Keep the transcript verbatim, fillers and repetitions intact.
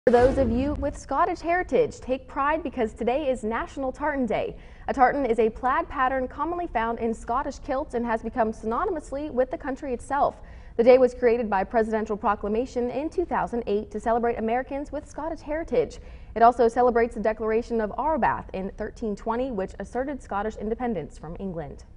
For those of you with Scottish heritage, take pride because today is National Tartan Day. A tartan is a plaid pattern commonly found in Scottish kilts and has become synonymously with the country itself. The day was created by presidential proclamation in two thousand eight to celebrate Americans with Scottish heritage. It also celebrates the declaration of Arbroath in thirteen twenty, which asserted Scottish independence from England.